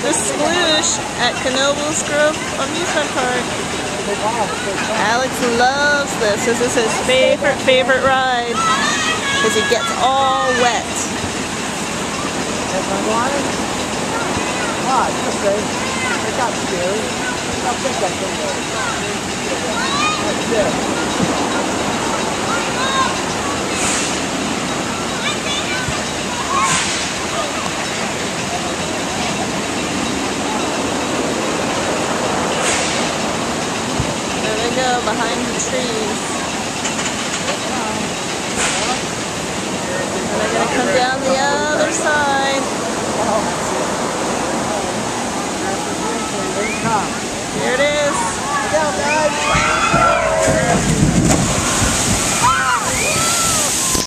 the sploosh at Knoebels Grove Amusement Park. Alex loves this. This is his favorite ride because he gets all wet. Just say, it got scary. I think that's There they go, behind the trees. And they're going to come down the other side. Here it is. Look out, guys!